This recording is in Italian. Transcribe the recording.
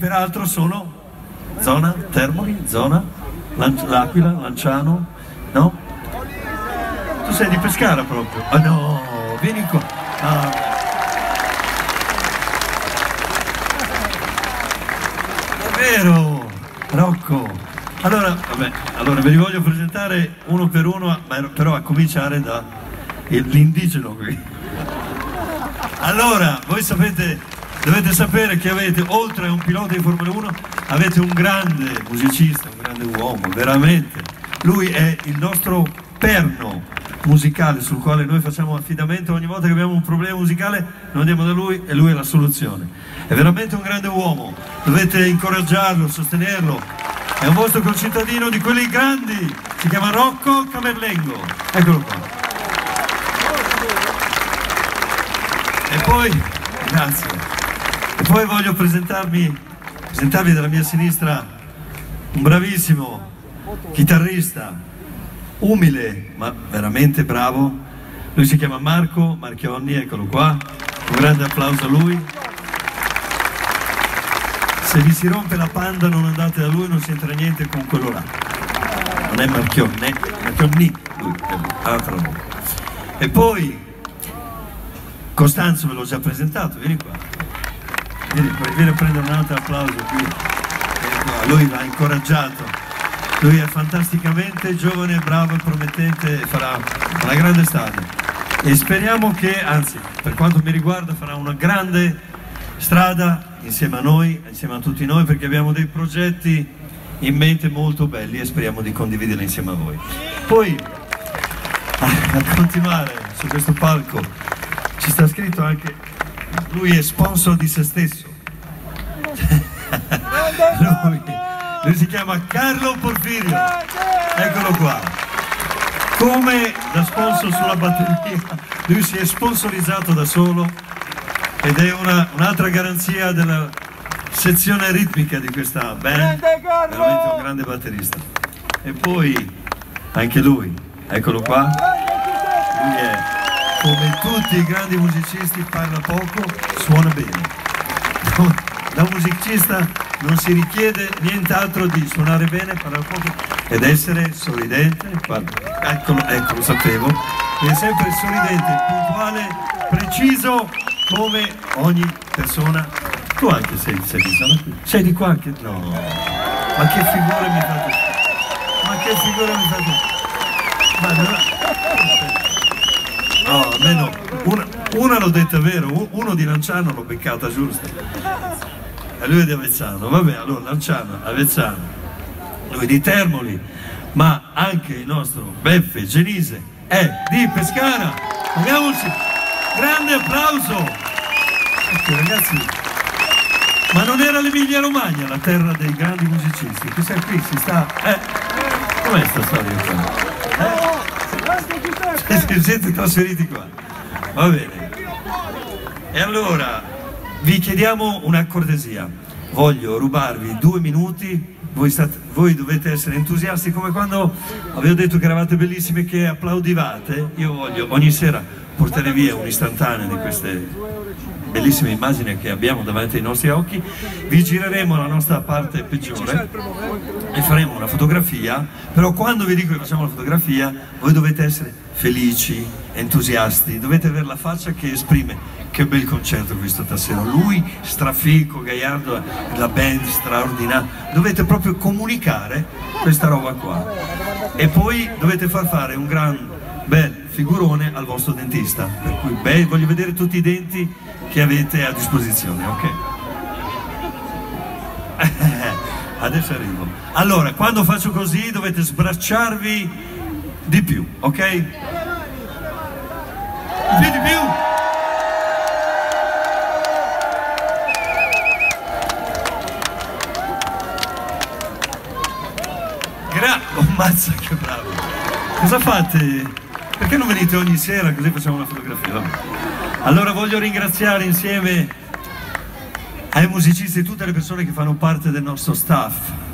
peraltro sono zona Termoli, zona L'Aquila, Lanciano, no? Tu sei di Pescara proprio? Ah no, vieni qua. Ah. È vero, Rocco. Allora, vabbè, allora ve li voglio presentare uno per uno, però a cominciare dall'indigeno qui. Allora, voi dovete sapere che avete, oltre a un pilota di Formula 1, avete un grande musicista, un grande uomo, veramente. Lui è il nostro perno musicale sul quale noi facciamo affidamento. Ogni volta che abbiamo un problema musicale noi andiamo da lui e lui è la soluzione. È veramente un grande uomo, dovete incoraggiarlo, sostenerlo. È un vostro concittadino di quelli grandi, si chiama Rocco Camerlengo, eccolo qua. E poi, grazie, e poi voglio presentarvi dalla mia sinistra un bravissimo chitarrista, umile ma veramente bravo. Lui si chiama Marco Marchionni, eccolo qua, un grande applauso a lui. Se vi si rompe la Panda non andate da lui, non c'entra niente con quello là. Non è Marchionni, Marchionni, lui, altra roba. E poi Costanzo ve l'ho già presentato, vieni qua. Vieni a prendere un altro applauso qui. Lui l'ha incoraggiato. Lui è fantasticamente giovane, bravo e promettente, farà una grande strada. E speriamo che, anzi, per quanto mi riguarda, farà una grande strada insieme a noi, insieme a tutti noi, perché abbiamo dei progetti in mente molto belli e speriamo di condividerli insieme a voi. Poi, a continuare su questo palco, ci sta scritto anche, lui è sponsor di se stesso. Lui si chiama Carlo Porfirio, eccolo qua. Come da sponsor sulla batteria, lui si è sponsorizzato da solo ed è un'altra garanzia della sezione ritmica di questa band, veramente un grande batterista. E poi anche lui, eccolo qua, lui è, come tutti i grandi musicisti, parla poco, suona bene. Da un musicista non si richiede nient'altro di suonare bene, parlare poco ed essere sorridente. Eccolo, lo sapevo, è sempre sorridente, puntuale, preciso, come ogni persona. Tu anche sei di zona qui? Sei di qua anche? No, ma che figura mi fate? Ma che figura mi fate? Ma no, almeno una l'ho detta vero, uno di Lanciano l'ho beccata giusta. E lui è di Avezzano, vabbè, allora Lanciano, Avezzano, lui di Termoli, ma anche il nostro Beffe Genise è di Pescara. Andiamoci, grande applauso. Ecco, ragazzi, ma non era l'Emilia Romagna la terra dei grandi musicisti? Chissà qui si sta, com'è sta storia qua? Siete trasferiti qua, va bene. E allora vi chiediamo una cortesia, voglio rubarvi 2 minuti, voi dovete essere entusiasti come quando avevo detto che eravate bellissime, che applaudivate. Io voglio ogni sera portare via un'istantanea di queste bellissime immagini che abbiamo davanti ai nostri occhi. Vi gireremo la nostra parte peggiore e faremo una fotografia, però quando vi dico che facciamo la fotografia voi dovete essere felici, entusiasti, dovete avere la faccia che esprime che bel concerto questo stasera, lui strafico, Gaiardo, la band straordinaria, dovete proprio comunicare questa roba qua e poi dovete far fare un gran bel figurone al vostro dentista, per cui voglio vedere tutti i denti che avete a disposizione, ok? Adesso arrivo. Allora, quando faccio così dovete sbracciarvi di più, ok? Di più! Oh, mazza che bravo! Cosa fate? Perché non venite ogni sera così facciamo una fotografia? Vabbè. Allora voglio ringraziare insieme ai musicisti e tutte le persone che fanno parte del nostro staff.